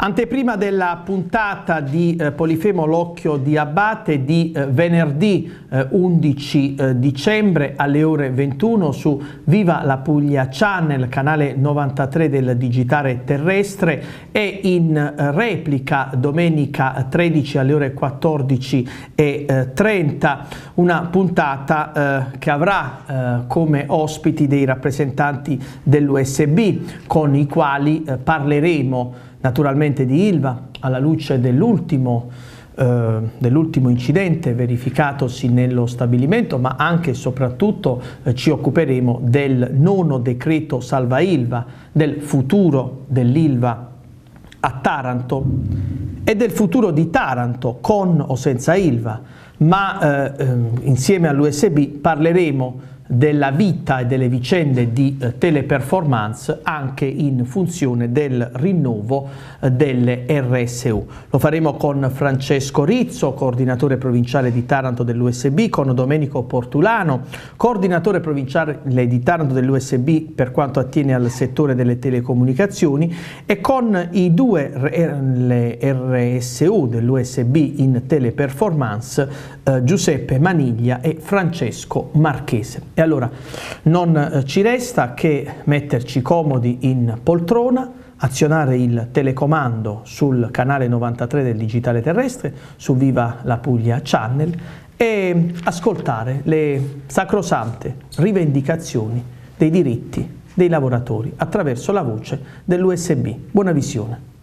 Anteprima della puntata di Polifemo l'Occhio di Abate di venerdì 11 dicembre alle ore 21 su Viva la Puglia Channel, canale 93 del digitale terrestre, e in replica domenica 13 alle ore 14:30, una puntata che avrà come ospiti dei rappresentanti dell'USB, con i quali parleremo naturalmente di Ilva, alla luce dell'ultimo incidente verificatosi nello stabilimento, ma anche e soprattutto ci occuperemo del nono decreto salva Ilva, del futuro dell'Ilva a Taranto e del futuro di Taranto con o senza Ilva, ma insieme all'USB parleremo della vita e delle vicende di Teleperformance anche in funzione del rinnovo delle RSU. Lo faremo con Francesco Rizzo, coordinatore provinciale di Taranto dell'USB, con Domenico Portulano, coordinatore provinciale di Taranto dell'USB per quanto attiene al settore delle telecomunicazioni, e con i due RSU dell'USB in Teleperformance, Giuseppe Maniglia e Francesco Marchese. E allora non ci resta che metterci comodi in poltrona, azionare il telecomando sul canale 93 del digitale terrestre, su Viva la Puglia Channel, e ascoltare le sacrosante rivendicazioni dei diritti dei lavoratori attraverso la voce dell'USB. Buona visione.